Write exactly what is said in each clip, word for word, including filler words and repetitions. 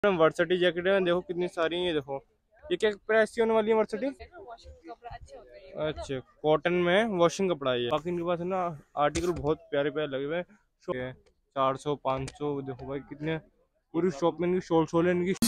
Varsity jacket है, देखो कितनी सारी है। ये देखो ये क्या प्राइस की होने वाली है वर्सिटी? अच्छा, कॉटन में वॉशिंग कपड़ा है ये। बाकी इनके पास है ना आर्टिकल बहुत प्यारे प्यारे लगे हुए हैं। चार सौ पाँच सौ देखो भाई कितने, पूरी शॉप में इनकी शोल शोल है इनकी।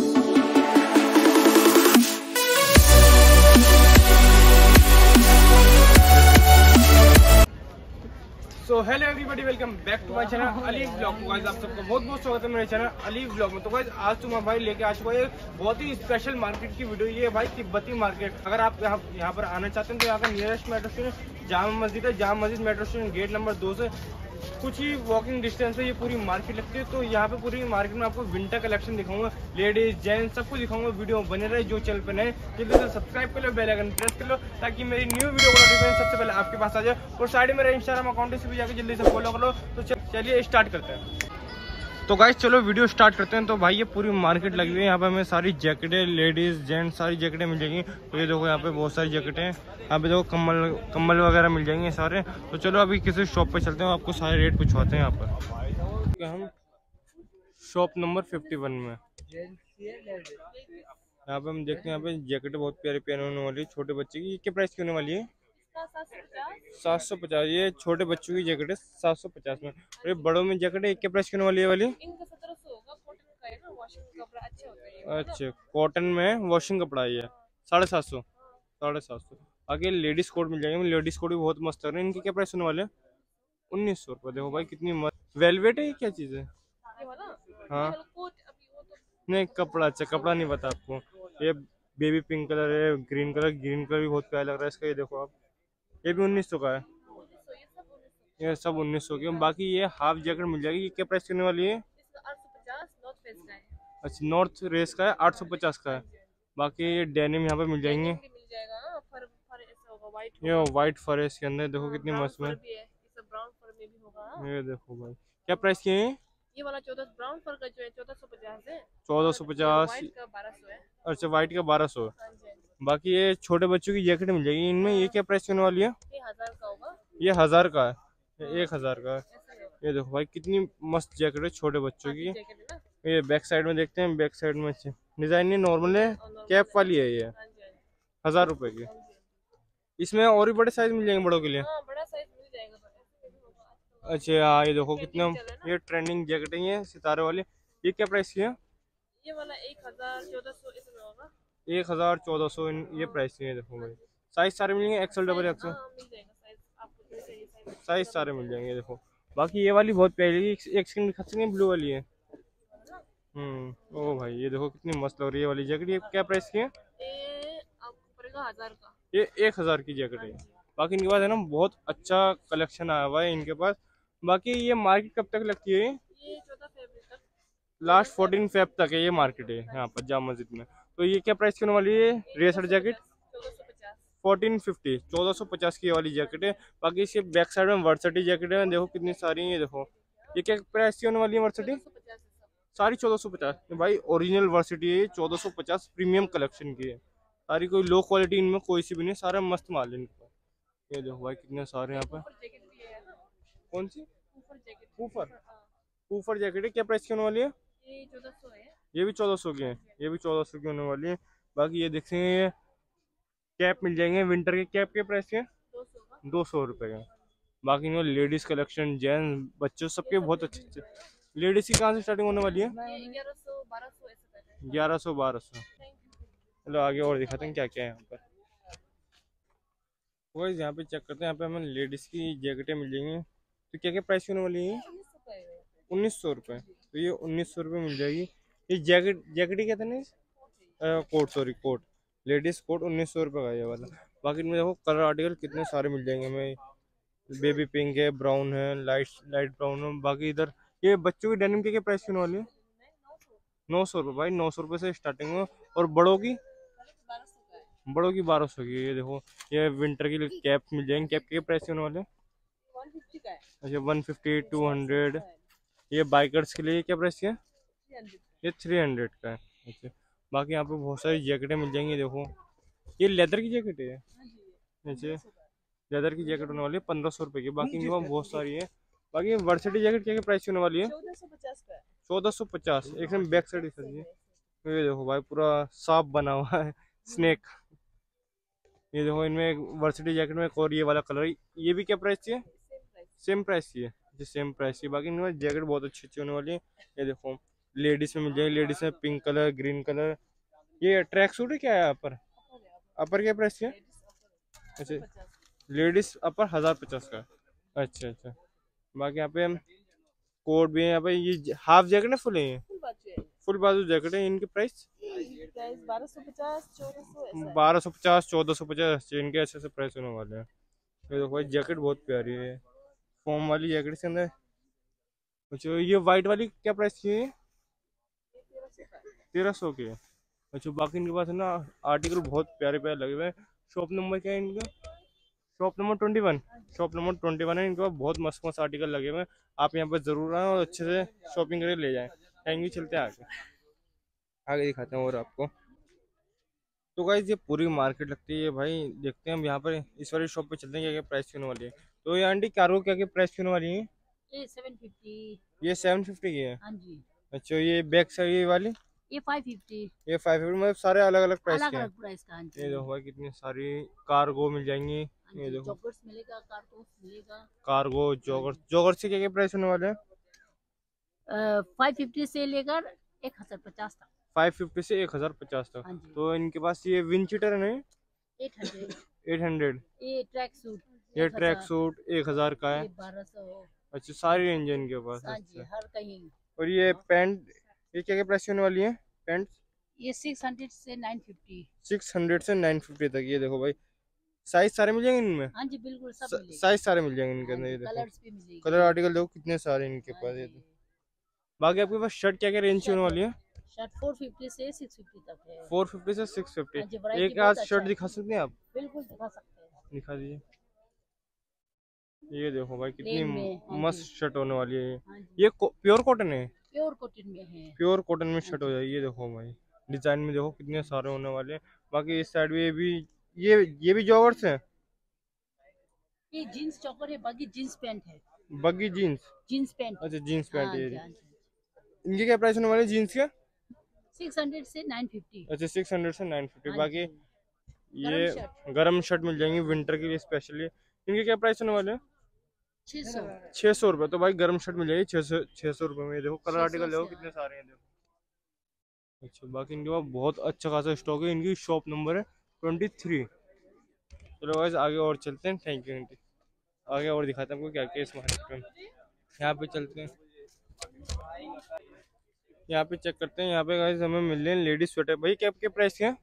So hello everybody, welcome back to my channel Ali vlog. तो गाइस आप सबका बहुत बहुत स्वागत है मेरे चैनल अली व्लॉग में। तो गाइस आज तुम्हारा भाई लेके आ चुका है बहुत ही स्पेशल मार्केट की वीडियो। ये भाई तिब्बती मार्केट। अगर आप यहाँ यहाँ पर आना चाहते हैं तो यहाँ का nearest metro station Jama Masjid है। Jama Masjid metro station gate number दो से कुछ ही वॉकिंग डिस्टेंस है ये पूरी मार्केट लगती है। तो यहाँ पे पूरी मार्केट में आपको विंटर कलेक्शन दिखाऊंगा, लेडीज जेंट्स सबको दिखाऊंगा। वीडियो बने रहे, जो चैनल पे नए जल्दी से सब्सक्राइब कर लो, बेल आइकन प्रेस कर लो ताकि मेरी न्यू वीडियो का नोटिफिकेशन सबसे पहले आपके पास आ जाए। और साइड में मेरा इंस्टाग्राम अकाउंट से भी जाकर जल्दी से फॉलो कर लो। तो चलिए स्टार्ट करते हैं। तो गाइस चलो वीडियो स्टार्ट करते हैं। तो भाई ये पूरी मार्केट लगी हुई है, यहाँ पे हमें सारी जैकेटें लेडीज जेंट्स सारी जैकेटें मिल जाएंगी। तो ये देखो यहाँ पे बहुत सारी जैकेटें हैं, यहाँ पे देखो कम्बल कम्बल वगैरह मिल जाएंगे सारे। तो चलो अभी किसी शॉप पे चलते हैं, आपको सारे रेट पूछवाते हैं यहाँ पर। हम शॉप नंबर फिफ्टी वन में यहाँ पे हम देखते हैं, यहाँ पे जैकेटें बहुत प्यारी प्यारी होने वाली है छोटे बच्चे की। क्या प्राइस की होने वाली है? सात सौ पचास। ये छोटे बच्चों की जैकेट है सात सौ पचास में। और ये बड़ों में जैकेट है, क्या प्राइस की होने वाली है वाली? अच्छा, कॉटन में वॉशिंग कपड़ा है ये साढ़े सात सौ साढ़े सात सौ आगे लेडीज कोट मिल जाएंगे। लेडीज कोट भी बहुत मस्त है। इनके क्या प्राइस होने वाले? उन्नीस सौ रुपये। देखो भाई कितनी मस्त वेलवेट है। ये क्या चीज़ है? हाँ नहीं कपड़ा, अच्छा कपड़ा नहीं पता आपको। ये बेबी पिंक कलर है, ग्रीन कलर ग्रीन कलर भी बहुत प्यारा लग रहा है इसका। ये देखो आप, ये भी उन्नीस सौ का है। ये सब उन्नीस सौ की। बाकी ये हाफ जैकेट मिल जाएगी। ये क्या प्राइस करने वाली है? अच्छा, नॉर्थ रेस का है, आठ सौ पचास का है। बाकी ये डेनिम यहाँ पे मिल जाएंगे। ये वाइट फर है इसके अंदर, देखो कितनी मस्त है। ये देखो भाई क्या प्राइस की है? ये वाला चौदह ब्राउन फर का जो है चौदह सौ पचास है। चौदह सौ पचास। अच्छा वाइट का बारह सौ। बाकी ये छोटे बच्चों की जैकेट मिल जाएगी इनमें। ये क्या प्राइस होने वाली है? ये हजार का होगा। ये हजार का है, एक हजार का है। ये देखो भाई कितनी मस्त जैकेट है छोटे बच्चों की। ये बैक साइड में देखते हैं, बैक साइड में अच्छे डिजाइन नहीं, नॉर्मल है, कैप वाली है। ये हजार रुपए की। इसमें और भी बड़े साइज मिल जाएंगे बड़ों के लिए? बड़ा साइज मिल जाएगा। अच्छा हाँ, ये देखो कितना ये ट्रेंडिंग जैकेट है ये सितारे वाले। ये क्या प्राइस की है? ये वाला एक हजार चौदह सौ इसमें होगा। एक हजार चौदह सौ ये प्राइस की है। देखो भाई साइज सारे मिलेंगे, एक्सल डबल एक्सल साइज सारे मिल जाएंगे। देखो बाकी ये वाली बहुत प्यारी, एक सेकंड दिखा सकते हैं, ब्लू वाली है। हम्म ओ भाई ये देखो कितनी मस्त लग रही है वाली जैकेट। ये क्या प्राइस की है? ये आपको पड़ेगा हजार का। ये एक हजार की जैकेट है। बाकी इनके पास है ना बहुत अच्छा कलेक्शन आया हुआ है इनके पास। बाकी ये मार्केट कब तक लगती है? ये चौदह फरवरी तक, लास्ट फोर्टीन फेब तक है ये मार्केट है यहाँ पर जामा मस्जिद में। तो ये क्या प्राइस की होने वाली है रेसर जैकेट? फोर्टीन फिफ्टी चौदह सौ पचास की वाली जैकेट है। बाकी इसके बैक साइड में वर्सिटी जैकेट है, देखो कितनी सारी है। ये देखो ये क्या प्राइस की होने वाली है वर्सिटी? सारी चौदह सौ पचास। भाई ओरिजिनल वर्सिटी है, चौदह सौ पचास प्रीमियम कलेक्शन की है सारी। कोई लो क्वालिटी इनमें कोई सी भी नहीं, सारा मस्त माल है इनका। ये देखो भाई कितने सारे यहाँ पे। कौन सी? ऊपर ऊपर जैकेट है, क्या प्राइस की होने वाली है? ये चौदह सौ है। ये भी चौदह सौ की है, ये भी चौदह सौ की होने वाली है। बाकी ये देखते हैं ये कैप मिल जाएंगे विंटर के। कैप के प्राइस के दो सौ रुपये का। बाकी इनमें लेडीज कलेक्शन जेंट्स बच्चों सबके बहुत अच्छे अच्छे। लेडीज की कहाँ से स्टार्टिंग होने वाली है? ग्यारह सौ बारह सौ। चलो आगे और दिखाते हैं क्या क्या है यहाँ पर। वो यहाँ पे चेक करते हैं, यहाँ पे हमें लेडीज की जैकेटें मिल जाएंगी। तो क्या क्या प्राइस होने वाली है? उन्नीस सौ रुपये। तो ये उन्नीस सौ रुपये मिल जाएगी। ये जैकेट जैकेट ही कहते हैं ना, coat sorry coat, ladies coat उन्नीस सौ रुपये का ये वाला। बाकी इनमें देखो कलर आर्टिकल कितने सारे मिल जाएंगे हमें। बेबी पिंक है, ब्राउन है, लाइट लाइट ब्राउन है। बाकी इधर ये बच्चों की डेनिम के क्या प्राइस होने वाली है? नौ सौ रुपये भाई, नौ सौ रुपये से स्टार्टिंग है। और बड़ों की बड़ों की बारह सौ की। ये देखो ये विंटर की कैप मिल जाएंगे। कैप के प्राइस होने वाले? अच्छा वन फिफ्टी टू हंड्रेड। ये बाइकर्स के लिए क्या प्राइस है? ये थ्री हंड्रेड का है। अच्छा बाकी यहाँ पे बहुत सारी जैकेटें मिल जाएंगी। देखो ये लेदर की जैकेट है। अच्छा लेदर की जैकेट होने वाली है पंद्रह सौ रुपये की। बाकी इनके पास बहुत सारी है। बाकी वर्सिटी जैकेट क्या प्राइस होने वाली है? चौदह सौ पचास। एक सेकंड बैक साइड दिखा दीजिए। ये देखो भाई पूरा सांप बना हुआ है, स्नेक। ये देखो इनमें वर्सिटी जैकेट में एक और ये वाला कलर, ये भी क्या प्राइस है? सेम प्राइस ही है जी, सेम प्राइस ही। बाकी इनमें जैकेट बहुत अच्छी अच्छी होने वाली है। ये देखो लेडीज में मिल जाएगी, लेडीज में पिंक कलर, ग्रीन कलर। ये ट्रैक सूट है क्या है अपर? अपर क्या प्राइस है? अच्छा, लेडीज अपर हजार पचास का। अच्छा अच्छा। बाकी यहाँ पे कोट भी है यहाँ पे। ये हाफ जैकेट है, फुल है ये? फुल बाजू जैकेट है। इनकी प्राइस बारह सौ पचास चौदह सौ बारह सौ पचास चौदह सौ पचास इनके ऐसे ऐसे प्राइस होने वाले हैं। ये देखो भाई जैकेट बहुत प्यारी है, फॉर्म वाली जैकेट इसके अंदर। अच्छा ये वाइट वाली क्या प्राइस थी? तेरह सौ की है। अच्छा बाकी इनके पास है ना आर्टिकल बहुत प्यारे प्यारे लगे हुए हैं। शॉप नंबर क्या है इनका? Shop number twenty one. Shop number twenty one है। इनके पास बहुत मस्त मस्त आर्टिकल लगे हुए हैं। आप यहाँ पर जरूर आए और अच्छे से शॉपिंग करके ले जाएं। Thank you. चलते हैं आगे, आगे दिखाते हैं और आपको। तो गाइस ये पूरी मार्केट लगती है भाई। देखते हैं हम यहाँ पर इस वाली शॉप पे चलते हैं क्या क्या प्राइस की होने वाली है। तो ये आंटी कार्गो क्या क्या प्राइस की होने वाली है? ये सेवन फिफ्टी। ये सेवन फिफ्टी की है। हाँ जी। अच्छा ये बैक साइड ये वाली? ये फाइव फिफ्टी। ये फाइव फिफ्टी। मतलब सारे अलग अलग प्राइस अलग के हैं। अलग प्राइस का। हाँ जी। ये देखो भाई कितनी सारी कार्गो मिल जाएंगी। हाँ ये जी, देखो जॉगर्स मिलेगा, कार्गो मिलेगा। कार्गो जॉगर, जॉगर से क्या क्या प्राइस होने वाले हैं? फाइव फिफ्टी से लेकर एक हजार पचास तक। फाइव फिफ्टी से एक हजार पचास तक। हाँ जी। तो इनके पास ये विंड चीटर है नहीं? Eight hundred. Eight hundred. ये ट्रैक सूट ये ट्रैक सूट एक हजार का है। बारह सौ। अच्छा सारी रेंज है इनके पास। हाँ जी, अच्छा हर कहीं। और ये पैंट ये क्या क्या प्राइस होने वाली है पैंट? ये सिक्स हंड्रेड से नाइन फिफ्टी। सिक्स हंड्रेड से नाइन फिफ्टी तक। ये देखो भाई साइज सारे मिल जाएंगे इनमें? हाँ जी बिल्कुल सब मिलेगा। साइज सारे मिल जाएंगे इनके अंदर। ये देखो कलर्स भी मिलेंगे। कलर आर्टिकल देखो कितने सारे इनके हाँ पास। ये जी। बाकी आपके पास शर्ट क्या क्या रेंज की होने वाली है? शर्ट फोर फिफ्टी से सिक्स फिफ्टी तक है। फोर फिफ्टी से सिक्स हाँ जी, फिफ्टी। वैरायटी एक बहुत आज अच्छा शर्ट है। दिखा सकते हैं आप? बिल्कुल दिखा सकते हैं। दिखा दीजिए। ये देखो भाई कितनी प्लेन में। हाँ मस्त जी। शर्ट होने वाली है। हाँ जी, ये प्योर कॉटन है? प्योर कॉटन में है। प्योर कॉटन में शर्ट हो जाएगी। ये देखो भाई डिजाइन में देखो कितने सारे होने वाले हैं। बाकी इस साइड में ये भी ये ये भी जॉगर्स है। ये जीन्स चौकर है, बाकी जीन्स पैंट है। Baggy jeans? Jeans pant. अच्छा जीन्स पैंट हाँ ये जी, हाँ जी। इनके क्या प्राइस होने वाले जीन्स के? सिक्स हंड्रेड से नाइन फिफ्टी। अच्छा सिक्स हंड्रेड से नाइन फिफ्टी। हाँ बाकी जी। ये गरम शर्ट गरम शर्ट मिल जाएंगी विंटर के लिए स्पेशली। इनके क्या प्राइस होने वाले हैं? छह सौ। छह सौ रुपये। तो भाई गरम शर्ट मिल जाएगी छह सौ छह सौ रुपये में। ये देखो कलर छह सौ आर्टिकल देखो से। कितने सारे हैं देखो। अच्छा बाकी इनके पास बहुत अच्छा खासा स्टॉक है। इनकी शॉप नंबर है ट्वेंटी थ्री। चलो गाइस आगे और चलते हैं। Thank you aunty. आगे और दिखाते हैं आपको क्या क्या इस मार्केट में। यहाँ पे चलते हैं, यहाँ पे चेक करते हैं। यहाँ पे गाइस हमें मिल रहे हैं लेडीज स्वेटर। भाई क्या क्या प्राइस के हैं?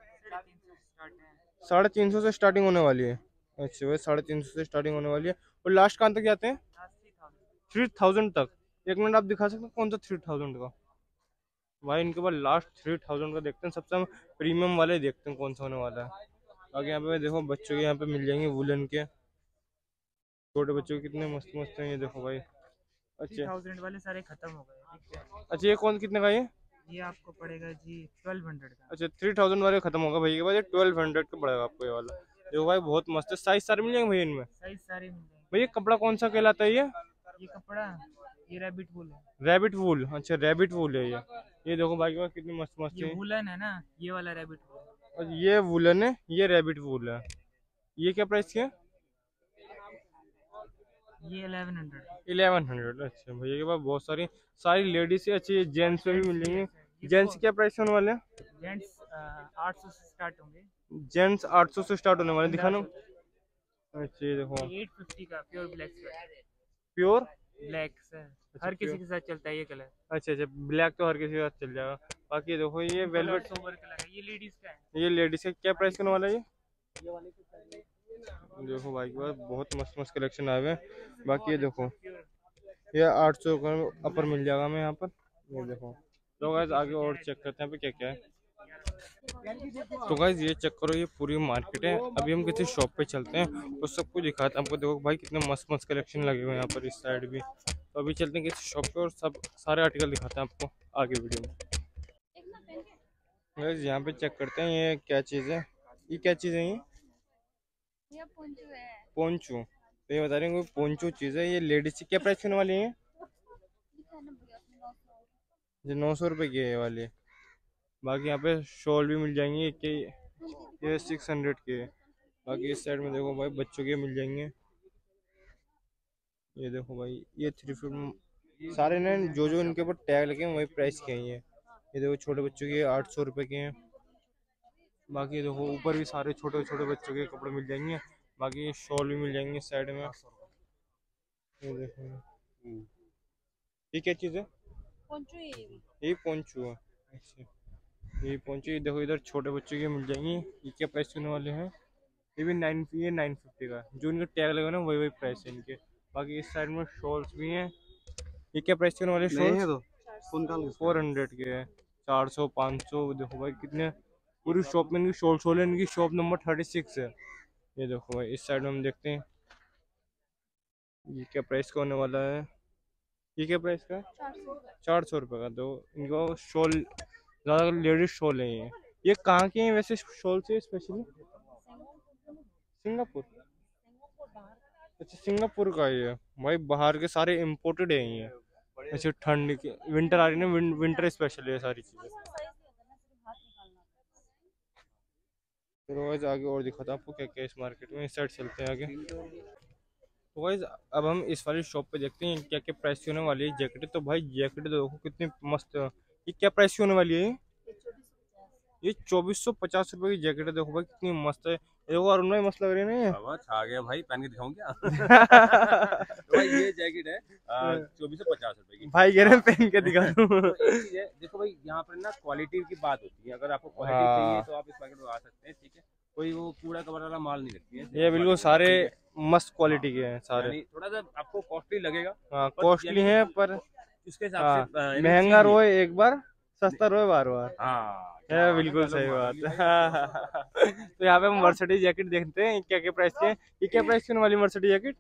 साढ़े तीन सौ से स्टार्टिंग होने वाली है। अच्छा भाई साढ़े तीन सौ से स्टार्टिंग होने वाली है। और लास्ट कहाँ तक जाते हैं? थ्री थाउजेंड तक। एक मिनट आप दिखा सकते हैं कौन सा थ्री थाउजेंड का? भाई इनके पास लास्ट थ्री थाउजेंड का देखते हैं। सबसे हम प्रीमियम वाले देखते हैं कौन सा होने वाला है। आगे यहाँ पे देखो बच्चों के यहाँ पे मिल जाएंगे वुलन के, छोटे बच्चों के कितने मस्त मस्त हैं। ये देखो भाई अच्छे थाउजेंड वाले सारे खत्म हो गए। अच्छा ये कौन कितने का? ये ये आपको पड़ेगा जी ट्वेल्व हंड्रेड का। अच्छा थ्री थाउजेंड वाले खत्म होगा भाई के पास। ये ट्वेल्व हंड्रेड का पड़ेगा आपको ये वाला। देखो भाई बहुत मस्त है। साइज सारे मिल जाएंगे भाई इनमें? साइज सारे मिल जाएंगे। भैया कपड़ा कौन सा कहलाता है ये? ये कपड़ा ये रैबिट वूल है। Rabbit wool. अच्छा रैबिट वूल है ये। ये देखो भाई के पास कितनी मस्त मस्त ये है। वूलन है ना, ये वाला रैबिट वूल। और ये वुलन है, ये रैबिट वूल है। ये क्या प्राइस की है? ये इलेवन हंड्रेड। Eleven hundred. अच्छा भैया के पास बहुत सारी सारी लेडीज से अच्छी जेंट्स में भी मिल जाएंगे। जेंट्स क्या प्राइस होने वाले हैं? जेंट्स आठ सौ से स्टार्ट होंगे। जेंट्स आठ सौ से स्टार्ट होने वाले दिखाना। अच्छा ये देखो एट फिफ्टी का pure black pure black sir, हर किसी के साथ चलता है ये कलर। अच्छा अच्छा ब्लैक तो हर किसी के साथ चल जाएगा। बाकी ये देखो ये वेलवेट सोबर कलर है, ये लेडीज का है। ये लेडीज का क्या प्राइस होने वाला है? ये देखो भाई के पास बहुत मस्त मस्त कलेक्शन आए हुए हैं। बाकी ये देखो ये आठ सौ का अपर मिल जाएगा हमें यहाँ पर। ये देखो तो गाइस आगे और चेक करते हैं पे क्या क्या है। तो गाइस ये चेक करो ये पूरी मार्केट है। अभी हम किसी शॉप पे चलते हैं और सब कुछ दिखाते हैं आपको। देखो भाई कितने मस्त मस्त कलेक्शन लगे हुए हैं यहाँ पर इस साइड भी। तो अभी चलते हैं किसी शॉप पे और सब सारे आर्टिकल दिखाते हैं आपको आगे वीडियो में। गाइस यहाँ पे चेक करते हैं ये क्या चीज़ है। ये क्या चीज़ है? ये ये पोंचू है। पोंचू। तो ये बता रहे हैं पोंचू चीज़ है। ये लेडीज की क्या प्राइस होने वाली है? जो नौ सौ रुपये की है ये वाली। बाकी यहाँ पे शॉल भी मिल जाएंगी कि ये सिक्स हंड्रेड के। बाकी इस साइड में देखो भाई बच्चों के मिल जाएंगे। ये देखो भाई ये थ्री फिफ्टी सारे ने जो जो इनके ऊपर टैग लगे हैं वही प्राइस के हैं ये। ये देखो छोटे बच्चों के आठ सौ रुपये के हैं। बाकी देखो ऊपर भी सारे छोटे छोटे बच्चों के कपड़े मिल जाएंगे। बाकी शॉल भी मिल जाएंगे साइड में। ये देखो ये क्या चीज़ है? ये पोंचू है। अच्छा ये पोंचू। ये देखो इधर छोटे बच्चों के मिल जाएंगे। ये क्या प्राइस होने वाले हैं? ये भी नाइन ये नाइन फिफ्टी का। जो इनका टैग लगा ना वही वही प्राइस है इनके। बाकी इस साइड में शॉल्स भी हैं। ये क्या प्राइस होने वाले शॉल्स? फोर हंड्रेड के है। चार सौ पाँच सौ। देखो भाई कितने पूरी शॉप में इनकी शॉल शॉल है। इनकी शॉप नंबर थर्टी सिक्स है। ये देखो भाई इस साइड में हम देखते हैं ये क्या प्राइस का होने वाला है। ये क्या प्राइस का? चार सौ रुपये का। तो इनको शॉल ज़्यादा लेडीज शॉल है ये। ये कहाँ के हैं वैसे शॉल से स्पेशली? सिंगापुर। अच्छा सिंगापुर का ये भाई। बाहर के सारे इम्पोर्टेड है ये। अच्छा ठंड की विंटर आ रही है ना, विं, विंटर स्पेशल है सारी चीज़ें। फिर आगे और दिखाता आपको क्या क्या इस मार्केट में। इस साइड चलते हैं आगे। तो गाइस अब हम इस वाली शॉप पे देखते हैं क्या क्या प्राइस होने वाली है। जैकेट तो भाई जैकेट देखो कितनी मस्त है। ये क्या प्राइस होने वाली है? ये चौबीस सौ पचास रुपए की जैकेट है। देखो भाई कितनी मस्त है। देखो और उनमें मस्त लग रही है ना ये। आ गया भाई पहन के दिखाऊं क्या? तो भाई ये जैकेट है चौबीस सौ पचास रुपए की। भाई कह रहे हैं पहन के दिखा दूं। तो एक चीज है देखो भाई यहाँ पर ना क्वालिटी की बात होती है। अगर आपको क्वालिटी चाहिए तो आप इस मार्केट में आ सकते हैं। ठीक है कोई वो कूड़ा कबाड़ वाला माल नहीं रखती है। ये बिल्कुल सारे मस्त क्वालिटी के हैं सारे। थोड़ा सा आपको कॉस्टली लगेगा। हाँ कॉस्टली है पर उसके हिसाब से महंगा रोए एक बार सस्ता रोए बार बार। हाँ है बिल्कुल सही बात। तो यहाँ पे हम मर्सिडीज जैकेट देखते हैं क्या क्या प्राइस के हैं। ये क्या प्राइस की होने वाली मर्सिडीज जैकेट?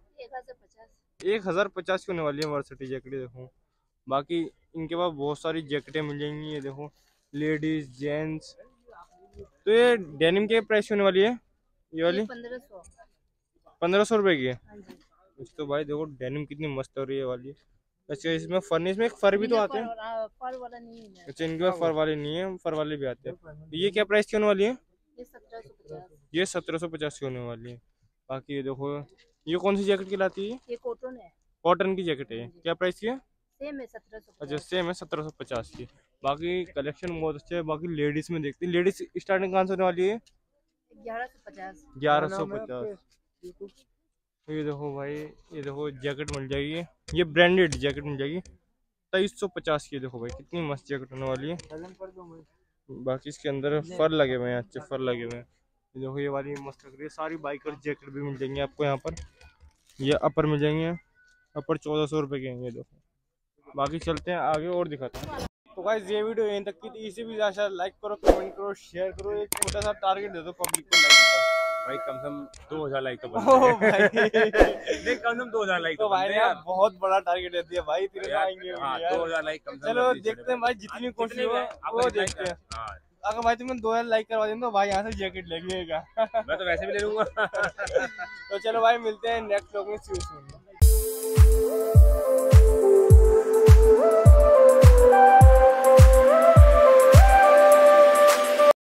एक हजार पचास की होने वाली है मर्सिडीज जैकेट। देखो बाकी इनके पास बहुत सारी जैकेटें मिल जाएंगी। ये देखो लेडीज जेंट्स। तो ये डेनिम के प्राइस होने वाली है ये वाली? पंद्रह सौ पंद्रह सौ रुपए की है। तो भाई देखो डेनिम कितनी मस्त हो रही है वाली। अच्छा इसमें फर नहीं, इसमें एक फर भी तो आते हैं। फर वाला नहीं है। अच्छा इनके फर वाले नहीं है, फर वाले भी आते हैं। ये क्या प्राइस की होने वाली है? ये सत्रह सौ पचास। ये सत्रह सौ पचास की होने वाली है। बाकी ये देखो ये कौन सी जैकेट कहलाती है? ये कॉटन है। कॉटन की जैकेट है। क्या प्राइस की है? सेम है सत्रह सौ। अच्छा सेम है सत्रह सौ पचास की। बाकी कलेक्शन बहुत अच्छा है। बाकी लेडीज में देखते हैं लेडीज स्टार्टिंग कहाँ से होने वाली है? ग्यारह सौ पचास। ग्यारह सौ पचास। ये देखो भाई ये देखो जैकेट मिल जाएगी। ये ब्रांडेड जैकेट मिल जाएगी तेईस सौ पचास की। देखो भाई कितनी मस्त जैकेट होने वाली है। बाकी इसके अंदर फर लगे हुए हैं, अच्छे फर लगे हुए हैं। ये देखो ये वाली मस्त लग रही है। सारी बाइकर जैकेट भी मिल जाएंगे आपको यहाँ पर। ये अपर मिल जाएंगे। अपर चौदह सौ रुपये के हैं ये देखो। बाकी चलते हैं आगे और दिखाते हैं। तो गाइस ये वीडियो यहीं तक की थी। इसी भी आशा लाइक करो कमेंट करो शेयर करो। एक छोटा सा टारगेट दे दो पब्लिक को लाइक का। भाई कम से कम दो हजार लाइक तो ओ भाई नहीं कम से कम दो हजार लाइक तो भाई ने बहुत बड़ा टारगेट दे दिया भाई। तेरे आएंगे दो हजार लाइक कम से कम। चलो देखते हैं भाई जितनी कोशिश हो वो देखते हैं। अगर भाई तुमने दो हजार लाइक करवा दें तो भाई यहाँ से जैकेट ले लिएगा। मैं तो वैसे भी ले लूंगा। तो चलो भाई मिलते हैं नेक्स्ट व्लॉग में। See you soon.